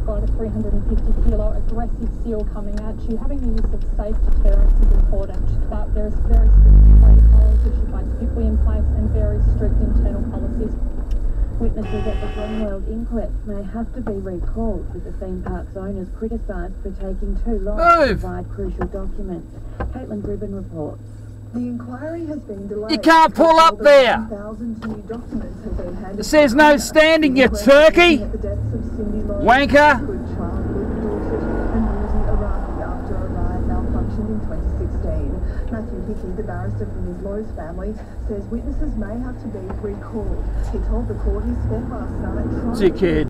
got a 350-kilo aggressive seal coming at you, having the use of safe deterrence is important, but there's very strict protocols issued by SPIPWI in place and very strict internal policies. Witnesses at the Glenworld inquest may have to be recalled, with the theme park's owners criticised for taking too long to provide crucial documents. Caitlin Dribbin reports. The inquiry has been delayed. You can't pull up there. It says no standing, you turkey. Wanker. Matthew Hickey, the barrister from his Lowe's family, says witnesses may have to be recalled. He told the court he spent last night trying to